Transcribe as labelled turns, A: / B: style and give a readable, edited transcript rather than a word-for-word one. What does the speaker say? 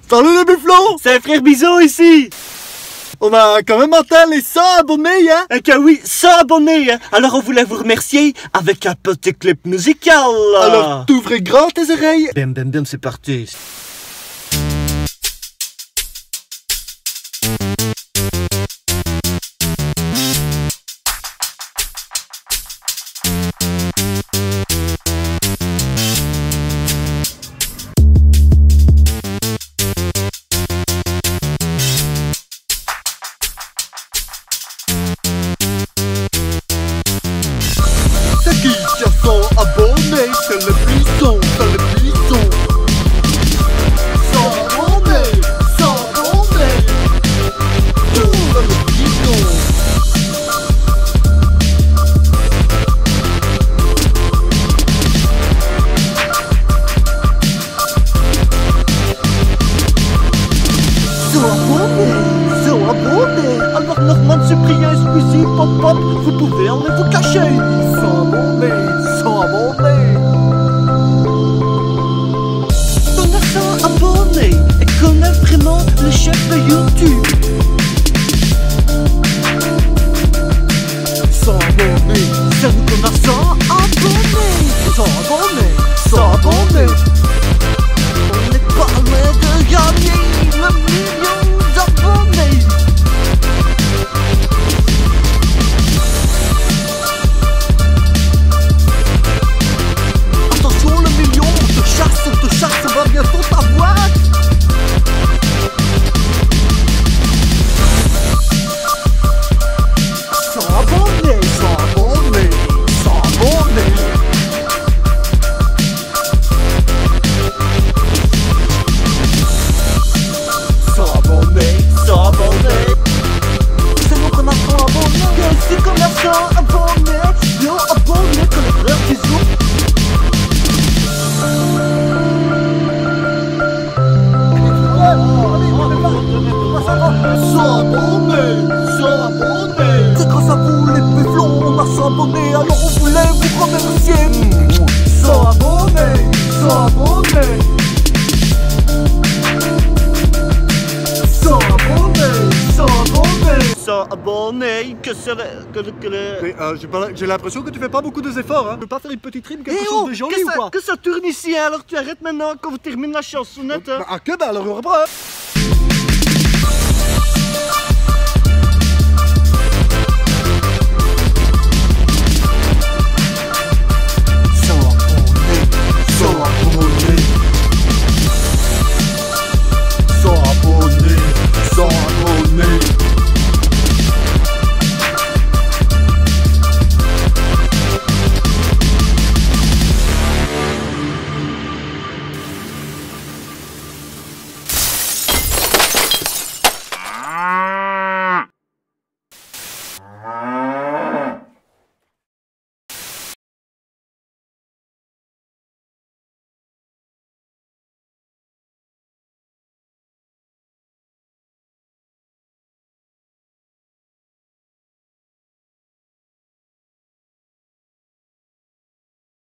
A: Salut les bufflons!
B: C'est Frère Bison ici!
A: On a quand même atteint les 100 abonnés, hein?
B: Et que oui, 100 abonnés, hein? Alors on voulait vous remercier avec un petit clip musical!
A: Alors t'ouvres grand tes oreilles!
B: Bim bim bim, c'est parti!
A: C'est qui a 100 abonnés? C'est le buisson, c'est le buisson. 100 abonnés, 100 abonnés. Tout c'est le buisson.
B: Alors Normand, Cyprien, Squeezie, Pop Pop, vous pouvez aller vous cacher!
A: 100 abonnés, 100 abonnés.
B: On a 100 abonnés et qu'on est vraiment le chef de YouTube!
A: 100 abonnés,
B: C'est nous qu'on a 100 abonnés!
A: 100 abonnés, 100 abonnés.
B: On n'est pas loin de gagner le million d'abonnés!
A: Attention le million, on te chasse, on va bientôt t'avoir. Abonnés, 100 abonnés, 100 abonnés.
B: C'est nous qu'on a 100 abonnés! Bien sûr qu'on a 100 abonnés! Bien abonnés que les frères Bisous!
A: C'est grâce à vous les bufflons, on a 100 abonnés, alors on voulait vous remercier. 100 abonnés, 100 abonnés. 100 abonnés, 100 abonnés.
B: 100 abonnés! Que c'est le...
A: Mais j'ai l'impression que tu fais pas beaucoup d'efforts, hein. Tu peux pas faire une petite rime, quelque
B: Eh
A: chose
B: oh,
A: de joli ou quoi?
B: que ça tourne ici, hein. Alors tu arrêtes maintenant quand vous terminez la chansonnette.
A: Ah que ben alors on reprend.